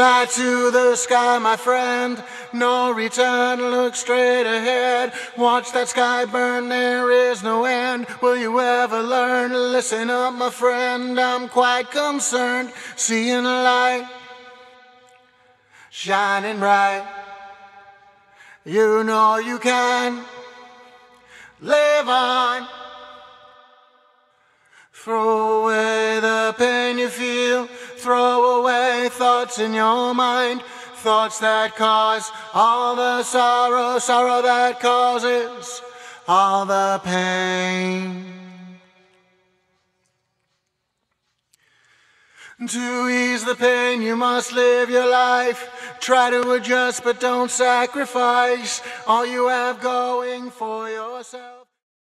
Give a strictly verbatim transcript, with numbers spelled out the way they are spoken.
light to the sky, my friend. No return, look straight ahead. Watch that sky burn, there is no end. Will you ever learn? Listen up, my friend, I'm quite concerned. Seeing a light shining bright. You know you can live on. Throw away the pain you feel. Throw away thoughts in your mind. Thoughts that cause all the sorrow. Sorrow that causes all the pain. To ease the pain you must live your life. Try to adjust but don't sacrifice all you have going for yourself.